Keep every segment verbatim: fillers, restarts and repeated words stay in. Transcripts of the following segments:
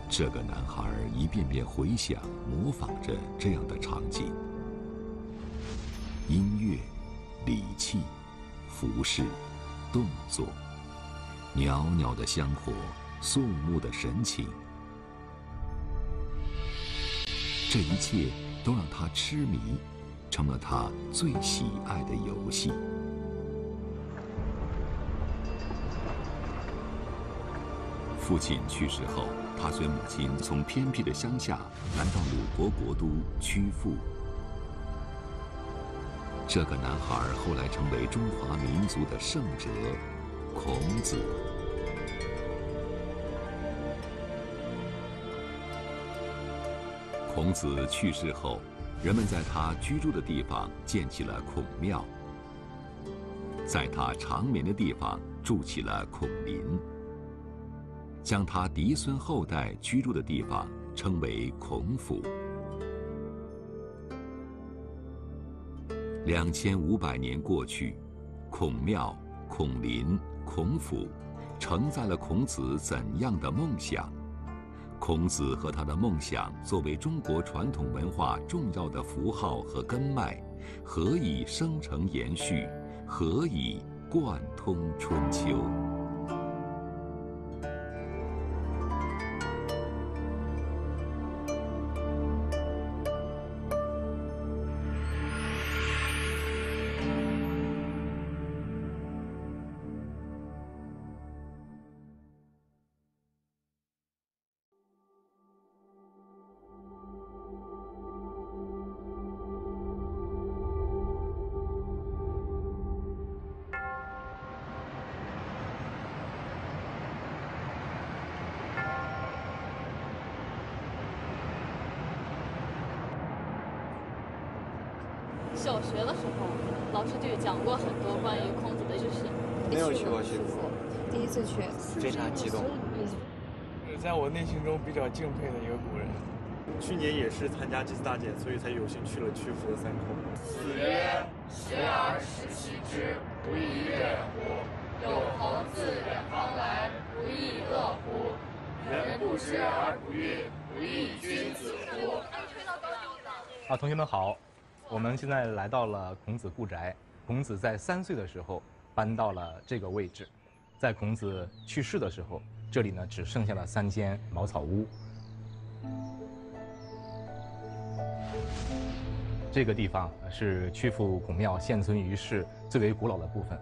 这个男孩一遍遍回想、模仿着这样的场景：音乐、礼器、服饰、动作，袅袅的香火，肃穆的神情，这一切都让他痴迷，成了他最喜爱的游戏。父亲去世后，他随母亲从偏僻的乡下来到鲁国国都曲阜。这个男孩后来成为中华民族的圣哲——孔子。孔子去世后，人们在他居住的地方建起了孔庙，在他长眠的地方筑起了孔林。将他嫡孙后代居住的地方称为孔府。两千五百年过去，孔庙、孔林、孔府，承载了孔子怎样的梦想？孔子和他的梦想作为中国传统文化重要的符号和根脉，何以生成延续？何以贯通春秋？ 小学的时候，老师就讲过很多关于孔子的知识。 没有去过曲阜， 第一次去， 非常激动。 是在我内心中比较敬佩的一个古人。 去年也是参加祭祀大典，所以才有幸去了曲阜的三孔。 子曰：“学而时习之，不亦乐乎？有朋自远方来，不亦乐乎？人不知而不愠，不亦君子乎？” 啊，同学们好。我们现在来到了孔子故宅。孔子在三岁的时候搬到了这个位置，在孔子去世的时候，这里呢只剩下了三间茅草屋。这个地方是曲阜孔庙现存于世最为古老的部分。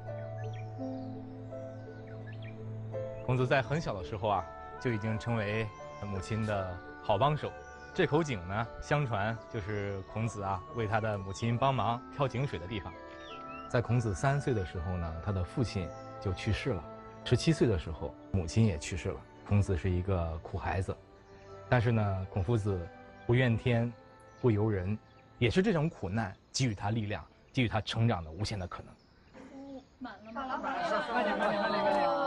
孔子在很小的时候啊，就已经成为母亲的好帮手。这口井呢，相传就是孔子啊为他的母亲帮忙挑井水的地方。在孔子三岁的时候呢，他的父亲就去世了。十七岁的时候，母亲也去世了。孔子是一个苦孩子，但是呢，孔夫子不怨天，不尤人，也是这种苦难给予他力量，给予他成长的无限的可能。 哦，满了， 满了，满了， 快点，快点，快点，快点！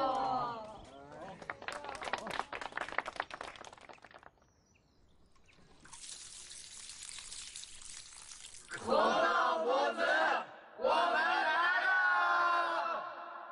孔老夫子，我们来了！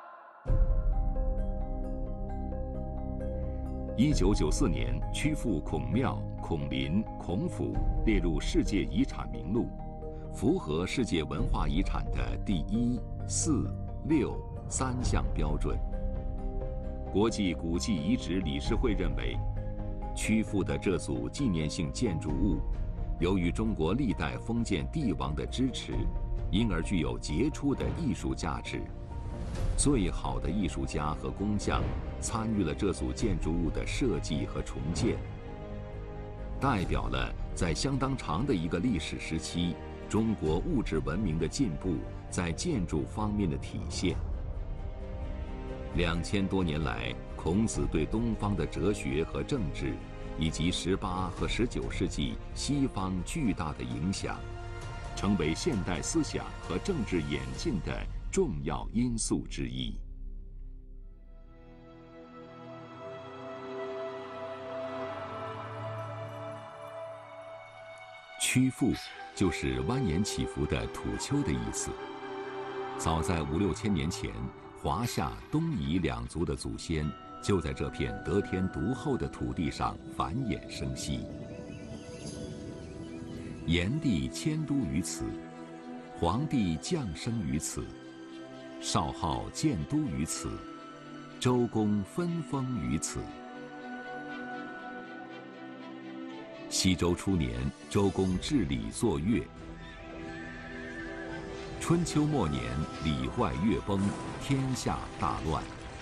一九九四年，曲阜孔庙、孔林、孔府列入世界遗产名录，符合世界文化遗产的第一、四、六三项标准。国际古迹遗址理事会认为，曲阜的这组纪念性建筑物，由于中国历代封建帝王的支持，因而具有杰出的艺术价值。最好的艺术家和工匠参与了这组建筑物的设计和重建，代表了在相当长的一个历史时期，中国物质文明的进步在建筑方面的体现。两千多年来，孔子对东方的哲学和政治，以及十八和十九世纪西方巨大的影响，成为现代思想和政治演进的重要因素之一。曲阜就是蜿蜒起伏的土丘的意思。早在五六千年前，华夏、东夷两族的祖先就在这片得天独厚的土地上繁衍生息。炎帝迁都于此，黄帝降生于此，少昊建都于此，周公分封于此。西周初年，周公治理作乐。春秋末年，礼坏乐崩，天下大乱。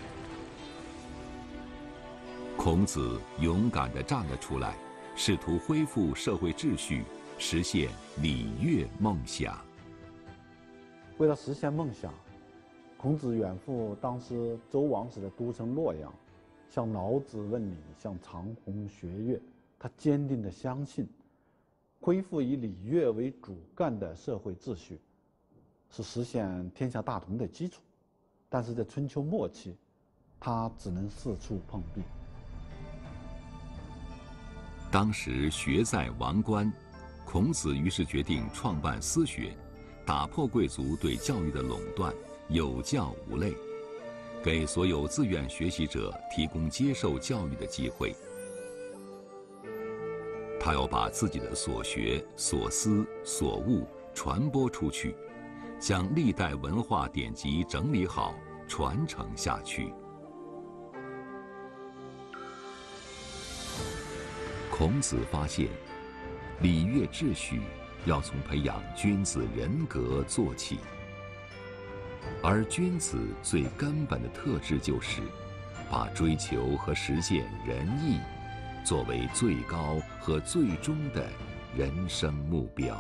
孔子勇敢地站了出来，试图恢复社会秩序，实现礼乐梦想。 为了实现梦想，孔子远赴当时周王室的都城洛阳，向老子问礼，向长虹学乐。他坚定地相信，恢复以礼乐为主干的社会秩序，是实现天下大同的基础。但是在春秋末期，他只能四处碰壁。 当时学在王冠，孔子于是决定创办私学，打破贵族对教育的垄断，有教无类，给所有自愿学习者提供接受教育的机会。他要把自己的所学、所思、所悟传播出去，将历代文化典籍整理好，传承下去。孔子发现，礼乐秩序要从培养君子人格做起，而君子最根本的特质就是把追求和实现仁义作为最高和最终的人生目标。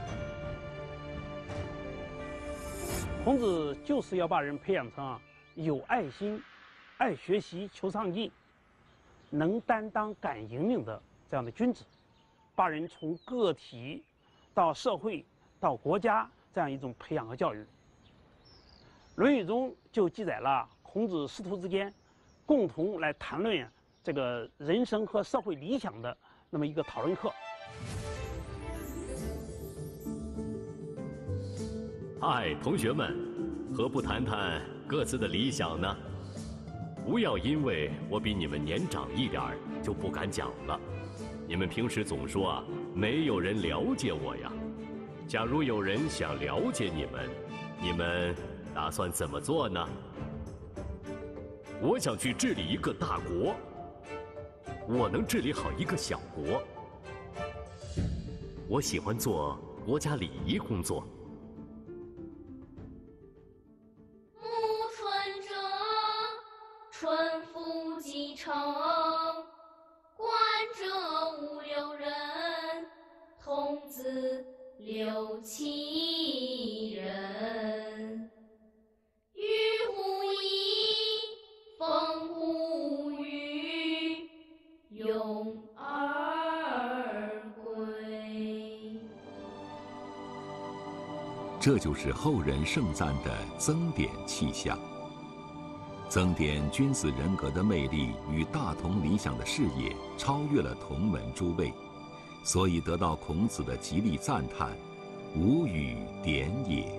孔子就是要把人培养成有爱心、爱学习、求上进、能担当、敢引领的这样的君子，把人从个体到社会到国家这样一种培养和教育。《论语》中就记载了孔子师徒之间共同来谈论这个人生和社会理想的那么一个讨论课。 嗨，同学们，何不谈谈各自的理想呢？不要因为我比你们年长一点儿就不敢讲了。你们平时总说啊，没有人了解我呀。假如有人想了解你们，你们打算怎么做呢？我想去治理一个大国。我能治理好一个小国。我喜欢做国家礼仪工作。 暮春者，春服既成，观者五六人，童子六七人。鱼乎衣，风乎雨，咏而归。 这就是后人盛赞的曾点气象。曾点君子人格的魅力与大同理想的事业超越了同门诸位，所以得到孔子的极力赞叹，无与点也。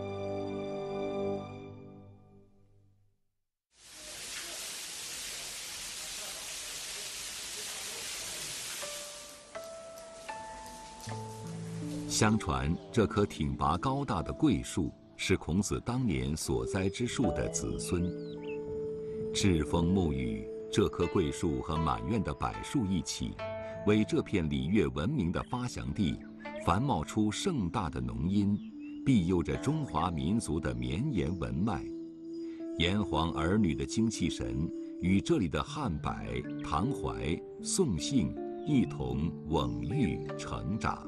相传这棵挺拔高大的桂树是孔子当年所栽之树的子孙。栉风沐雨，这棵桂树和满院的柏树一起，为这片礼乐文明的发祥地繁茂出盛大的浓荫，庇佑着中华民族的绵延文脉。炎黄儿女的精气神与这里的汉柏、唐槐、宋杏一同蓊郁成长。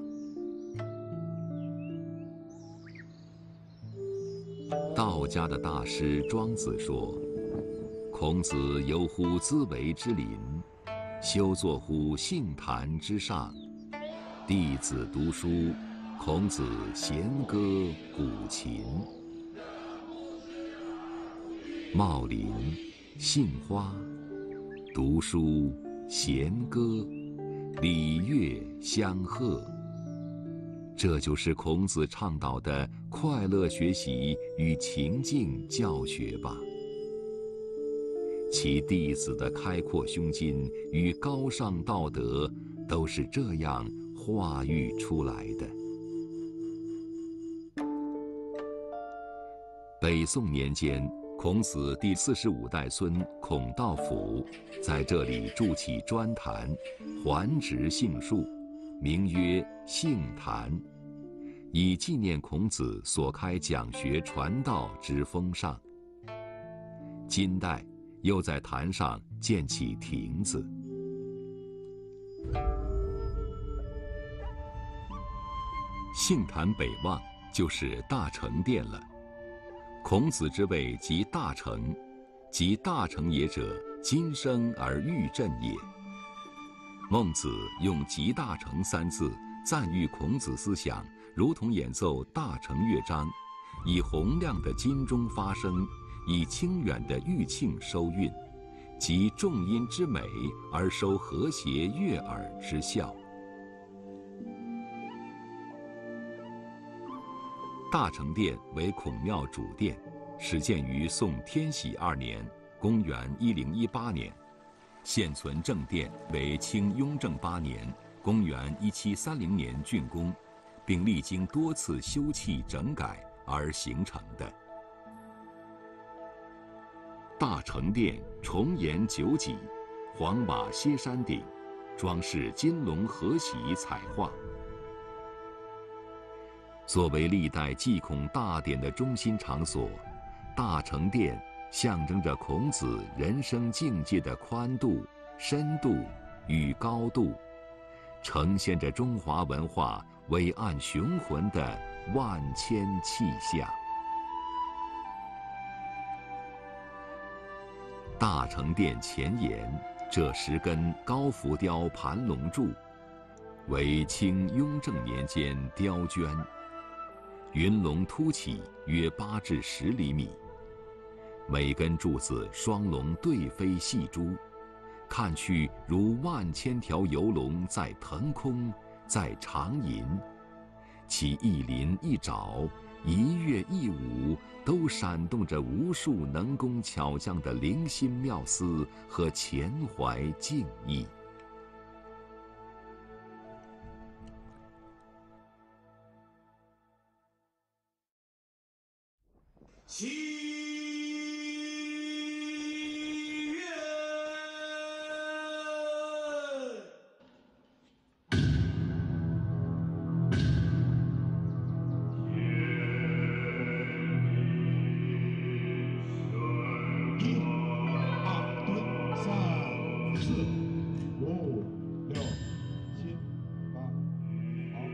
道家的大师庄子说：“孔子游乎兹为之林，修坐乎杏坛之上。弟子读书，孔子弦歌鼓琴。”茂林、杏花、读书、弦歌、礼乐相和，这就是孔子倡导的快乐学习与情境教学吧。 其弟子的开阔胸襟与高尚道德，都是这样化育出来的。北宋年间，孔子第四十五代孙孔道辅在这里筑起专坛，还植杏树，名曰杏坛，以纪念孔子所开讲学传道之风尚。金代又在坛上建起亭子。杏坛北望就是大成殿了。孔子之谓即大成，即大成也者，今生而欲振也。孟子用极大成三字赞誉孔子思想，如同演奏大成乐章，以洪亮的金钟发声，以清远的玉磬收韵，集重音之美而收和谐悦耳之效。大成殿为孔庙主殿，始建于宋天禧二年（公元一零一八年），现存正殿为清雍正八年（公元一七三零年）竣工，并历经多次修葺整改而形成的。大成殿重檐九脊，黄瓦歇山顶，装饰金龙合玺彩画。作为历代祭孔大典的中心场所，大成殿象征着孔子人生境界的宽度、深度与高度，呈现着中华文化伟岸雄浑的万千气象。大成殿前檐这十根高浮雕盘龙柱，为清雍正年间雕镌，云龙凸起约八至十厘米，每根柱子双龙对飞戏珠，看去如万千条游龙在腾空，在长吟。其一鳞一爪，一乐一舞，都闪动着无数能工巧匠的灵心妙思和虔怀敬意。 七月， 一、二、蹲，三、四、五、六、七、八，好，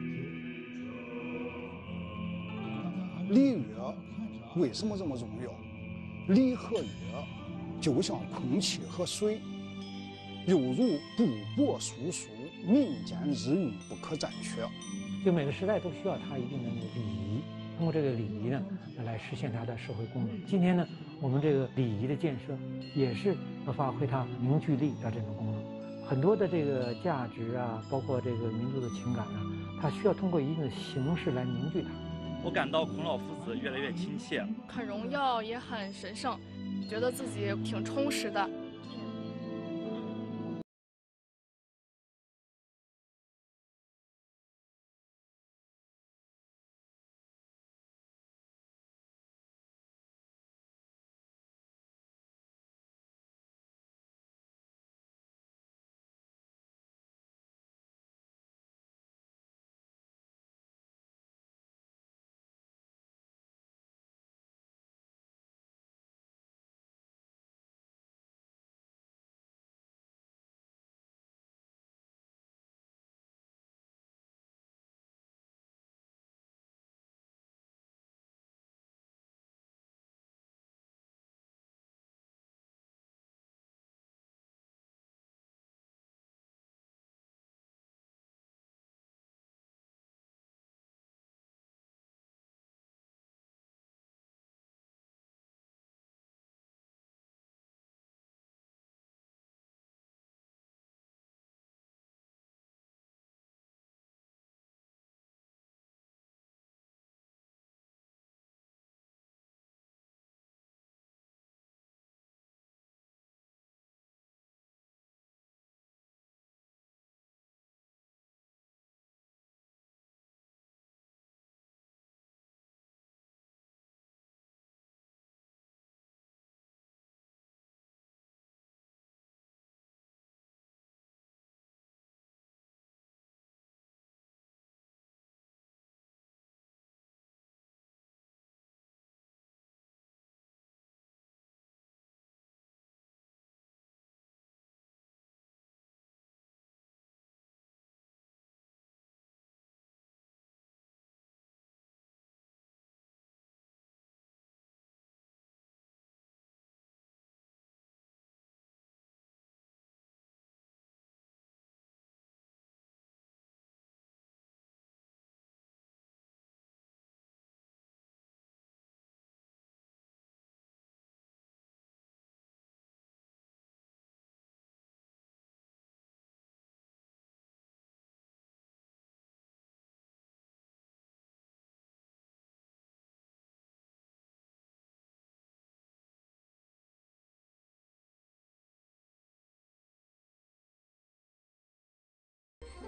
停。 礼乐为什么这么重要？礼和乐就像空气和水，犹如布帛疏疏，民间日用，不可占缺。 就每个时代都需要它一定的那个礼仪，通过这个礼仪呢，来实现它的社会功能。今天呢，我们这个礼仪的建设也是要发挥它凝聚力的这种功能。很多的这个价值啊，包括这个民族的情感啊，它需要通过一定的形式来凝聚它。 我感到孔老夫子越来越亲切， 很荣耀，也很神圣，觉得自己挺充实的。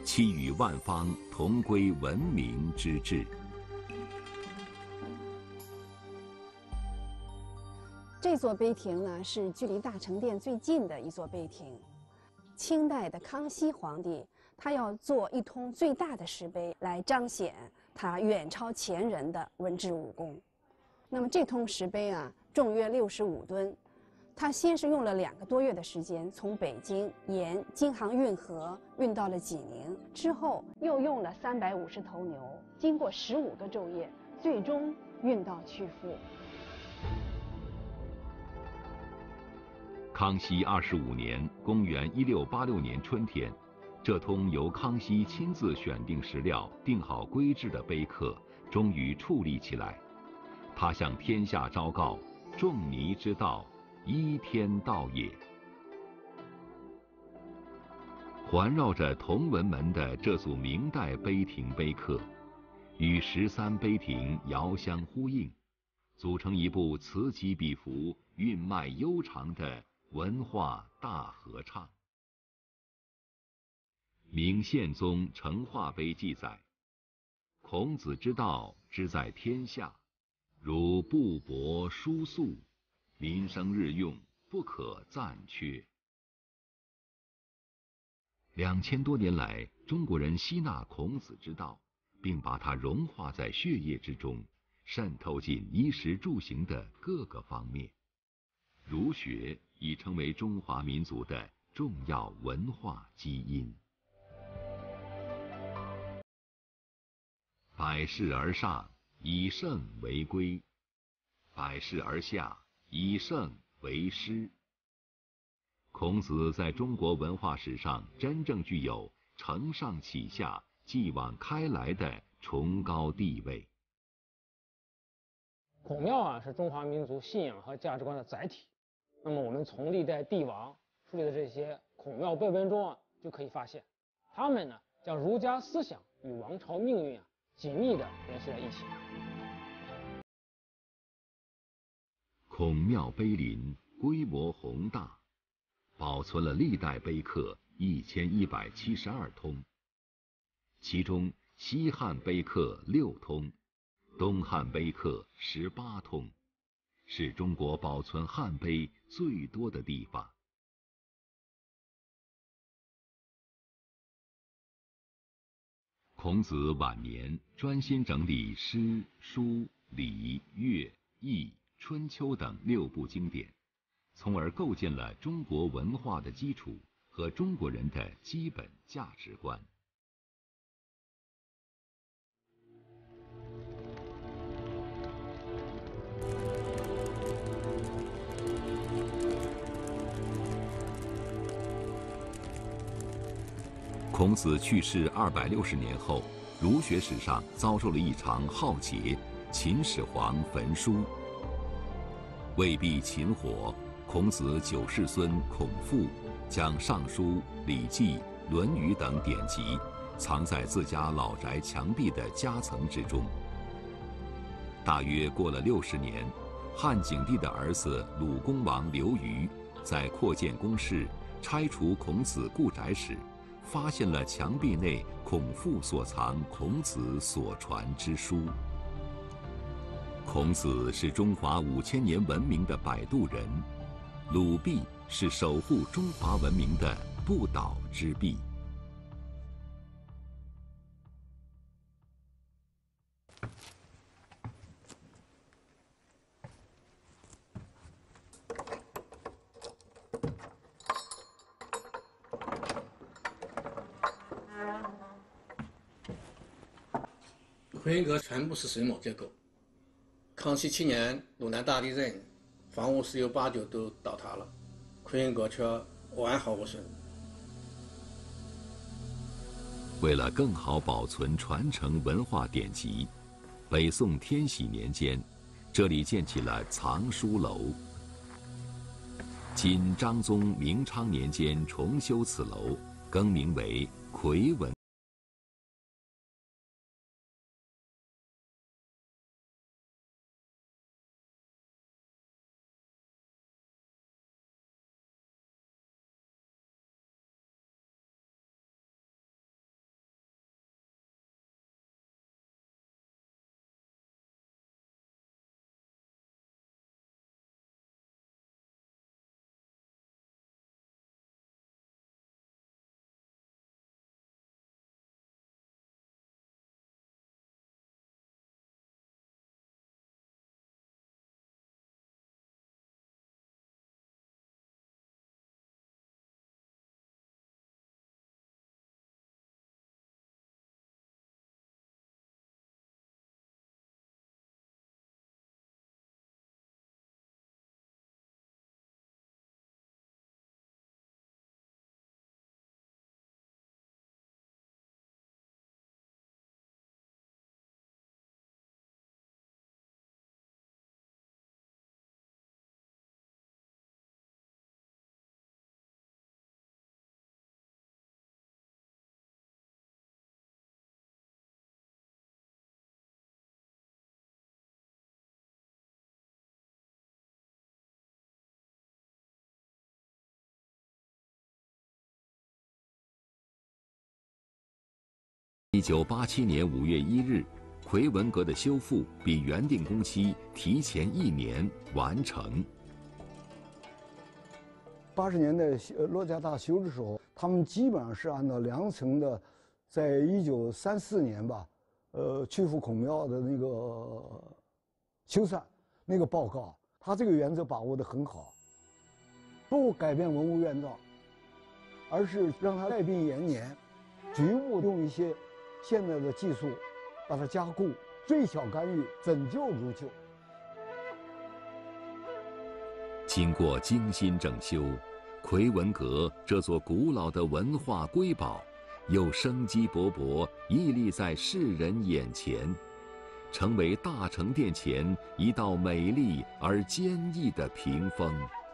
期与万方同归文明之志。 这座碑亭呢，是距离大成殿最近的一座碑亭。清代的康熙皇帝，他要做一通最大的石碑，来彰显他远超前人的文治武功。那么这通石碑啊，重约六十五吨。他先是用了两个多月的时间，从北京沿京杭运河运到了济宁，之后又用了三百五十头牛，经过十五个昼夜，最终运到曲阜。 康熙二十五年，公元一六八六年春天，这通由康熙亲自选定石料、定好规制的碑刻，终于矗立起来。他向天下昭告：仲尼之道，依天道也。环绕着同文门的这组明代碑亭碑刻，与十三碑亭遥相呼应，组成一部此起彼伏、韵脉悠长的文化大合唱。明宪宗成化碑记载：孔子之道之在天下，如布帛书素，民生日用，不可暂缺。两千多年来，中国人吸纳孔子之道，并把它融化在血液之中，渗透进衣食住行的各个方面。儒学已成为中华民族的重要文化基因。百世而上，以圣为规；百世而下，以圣为师。孔子在中国文化史上真正具有承上启下、继往开来的崇高地位。 孔庙啊，是中华民族信仰和价值观的载体。那么我们从历代帝王树立的这些孔庙碑文中啊，就可以发现，他们呢将儒家思想与王朝命运啊紧密地联系在一起。 孔庙碑林规模宏大，保存了历代碑刻一千一百七十二通，其中西汉碑刻六通，东汉碑刻十八通，是中国保存汉碑最多的地方。孔子晚年专心整理诗、书、礼、乐、易、春秋等六部经典，从而构建了中国文化的基础和中国人的基本价值观。孔子去世二百六十年后，儒学史上遭受了一场浩劫——秦始皇焚书。为避秦火，孔子九世孙孔父将《尚书》《礼记》《论语》等典籍藏在自家老宅墙壁的夹层之中。大约过了六十年，汉景帝的儿子鲁公王刘虞在扩建宫室、拆除孔子故宅时，发现了墙壁内孔父所藏孔子所传之书。孔子是中华五千年文明的摆渡人，鲁壁是守护中华文明的不倒之壁。 回音阁全部是榫卯结构。康熙七年鲁南大地震，房屋十有八九都倒塌了，回音阁却完好无损。 为了更好保存传承文化典籍，北宋天禧年间，这里建起了藏书楼。今章宗明昌年间重修此楼，更名为奎文。 一九八七年五月一日，奎文阁的修复比原定工期提前一年完成。 八十年代落架大修的时候，他们基本上是按照梁城的，在一九三四年吧，呃，曲阜孔庙的那个修缮那个报告，他这个原则把握得很好，不改变文物原状，而是让它带病延年，局部用一些现在的技术把它加固，最小干预，拯救如旧。 经过精心整修，奎文阁这座古老的文化瑰宝，又生机勃勃屹立在世人眼前，成为大成殿前一道美丽而坚毅的屏风。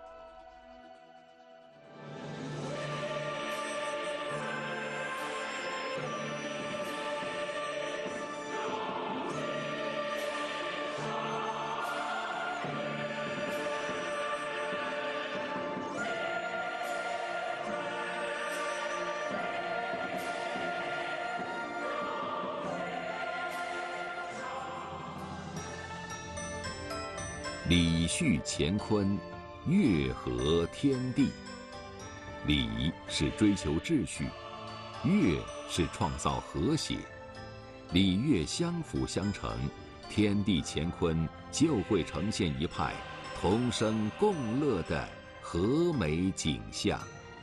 礼序乾坤，乐和天地。礼是追求秩序，乐是创造和谐，礼乐相辅相成，天地乾坤就会呈现一派同生共乐的和美景象。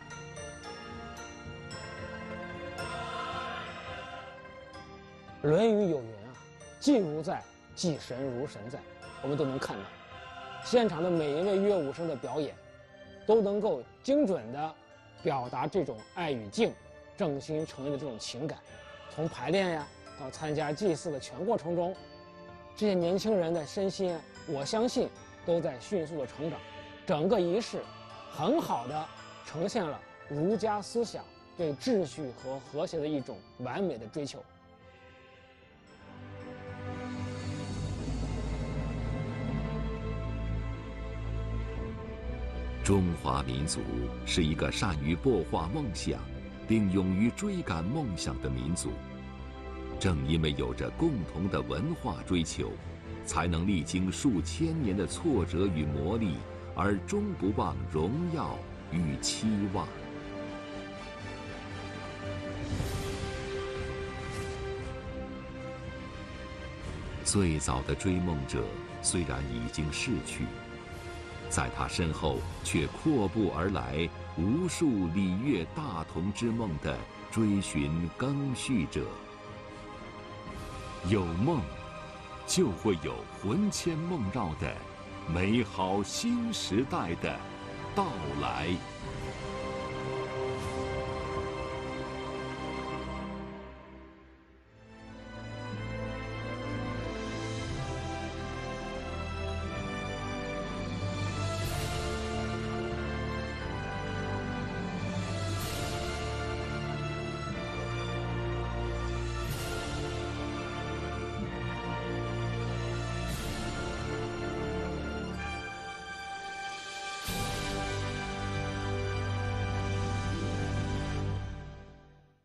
《论语》有云啊，祭如在，祭神如神在。我们都能看到，现场的每一位乐舞生的表演，都能够精准地表达这种爱与敬、正心诚意的这种情感。从排练呀到参加祭祀的全过程中，这些年轻人的身心，我相信都在迅速的成长。整个仪式很好地呈现了儒家思想对秩序和和谐的一种完美的追求。 中华民族是一个善于擘画梦想，并勇于追赶梦想的民族。正因为有着共同的文化追求，才能历经数千年的挫折与磨砺，而终不忘荣耀与期望。最早的追梦者虽然已经逝去，在他身后却阔步而来无数礼乐大同之梦的追寻更续者。有梦，就会有魂牵梦绕的美好新时代的到来。